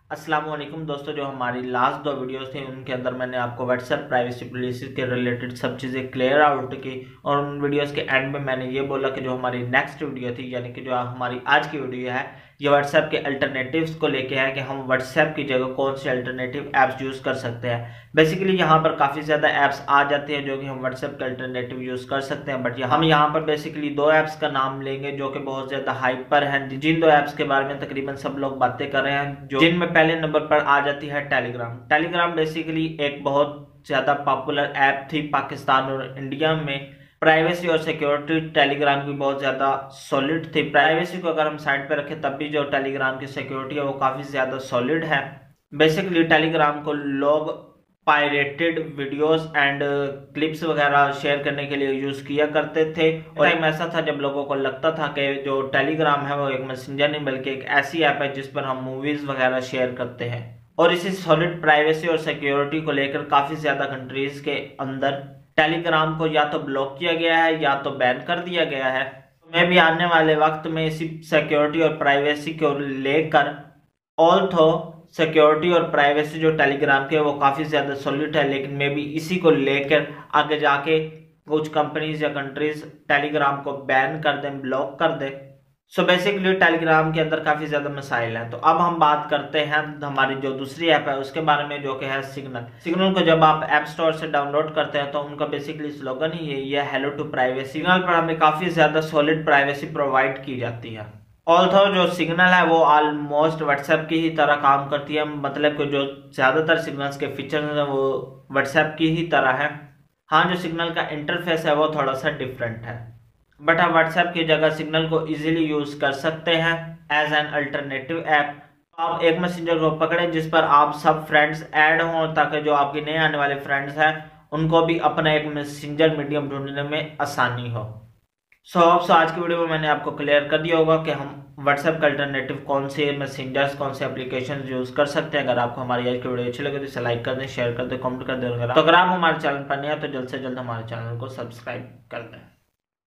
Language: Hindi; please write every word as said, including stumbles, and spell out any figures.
अस्सलाम वालेकुम दोस्तों, जो हमारी लास्ट दो वीडियोस थी उनके अंदर मैंने आपको व्हाट्सएप प्राइवेसी पॉलिसी के रिलेटेड सब चीज़ें क्लियर आउट की और उन वीडियोस के एंड में मैंने ये बोला कि जो हमारी नेक्स्ट वीडियो थी यानी कि जो हमारी आज की वीडियो है ये व्हाट्सएप के अल्टरनेटिव्स को लेके है कि हम व्हाट्सएप की जगह कौन से अल्टरनेटिव ऐप्स यूज़ कर सकते हैं। बेसिकली यहाँ पर काफ़ी ज़्यादा ऐप्स आ जाते हैं जो कि हम व्हाट्सएप के अल्टरनेटिव यूज़ कर सकते हैं, बट हम यहाँ पर बेसिकली दो ऐप्स का नाम लेंगे जो कि बहुत ज़्यादा हाइप पर हैं, जिन दो ऐप्स के बारे में तकरीबन सब लोग बातें कर रहे हैं, जो जिनमें पहले नंबर पर आ जाती है टेलीग्राम। टेलीग्राम बेसिकली एक बहुत ज़्यादा पॉपुलर ऐप थी पाकिस्तान और इंडिया में। प्राइवेसी और सिक्योरिटी टेलीग्राम की बहुत ज़्यादा सॉलिड थी। प्राइवेसी को अगर हम साइड पे रखें तब भी जो टेलीग्राम की सिक्योरिटी है वो काफ़ी ज़्यादा सॉलिड है। बेसिकली टेलीग्राम को लोग पायरेटेड वीडियोस एंड क्लिप्स वगैरह शेयर करने के लिए यूज़ किया करते थे और टाइम ऐसा था जब लोगों को लगता था कि जो टेलीग्राम है वो एक मैसेंजर नहीं बल्कि एक ऐसी ऐप है जिस पर हम मूवीज़ वगैरह शेयर करते हैं। और इसी सॉलिड प्राइवेसी और सिक्योरिटी को लेकर काफ़ी ज़्यादा कंट्रीज़ के अंदर टेलीग्राम को या तो ब्लॉक किया गया है या तो बैन कर दिया गया है। मैं भी आने वाले वक्त में इसी सिक्योरिटी और प्राइवेसी को लेकर, ऑल्थो सिक्योरिटी और प्राइवेसी जो टेलीग्राम के है वो काफ़ी ज़्यादा सॉलिड है, लेकिन मैं भी इसी को लेकर आगे जाके कुछ कंपनीज या कंट्रीज टेलीग्राम को बैन कर दें, ब्लॉक कर दें। सो बेसिकली टेलीग्राम के अंदर काफ़ी ज़्यादा मसाइल हैं। तो अब हम बात करते हैं हमारी जो दूसरी ऐप है उसके बारे में, जो कि है सिग्नल। सिग्नल को जब आप ऐप स्टोर से डाउनलोड करते हैं तो उनका बेसिकली स्लोगन ही है ये हेलो टू प्राइवेसी। सिग्नल पर हमें काफ़ी ज़्यादा सॉलिड प्राइवेसी प्रोवाइड की जाती है। ऑल्थो जो सिग्नल है वो ऑलमोस्ट व्हाट्सएप की ही तरह काम करती है, मतलब कि जो ज़्यादातर सिग्नल्स के फीचर्स हैं वो व्हाट्सएप की ही तरह है। हाँ, जो सिग्नल का इंटरफेस है वो थोड़ा सा डिफरेंट है, बट आप व्हाट्सएप की जगह सिग्नल को इजीली यूज़ कर सकते हैं एज एन अल्टरनेटिव ऐप। आप एक मैसेंजर को पकड़ें जिस पर आप सब फ्रेंड्स ऐड हों ताकि जो आपके नए आने वाले फ्रेंड्स हैं उनको भी अपना एक मैसेंजर मीडियम ढूंढने में आसानी हो। सो so, सो आज की वीडियो में मैंने आपको क्लियर कर दिया होगा कि हम व्हाट्सएप का अल्टरनेटिव कौन से मैसेंजर्स, कौन से एप्लीकेशन यूज़ कर सकते हैं। अगर आपको हमारी आज की वीडियो अच्छी लगे तो इसे लाइक कर दें, शेयर कर दें, कमेंट कर दें। तो अगर आप हमारे चैनल पर नए हैं तो जल्द से जल्द हमारे चैनल को सब्सक्राइब कर दें।